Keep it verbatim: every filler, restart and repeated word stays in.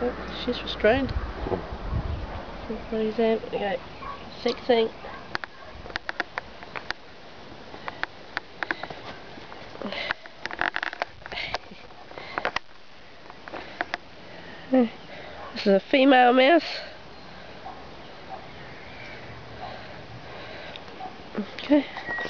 Oh, she's restrained. Everybody's out. There we go. sixteen. This is a female mouse. Okay.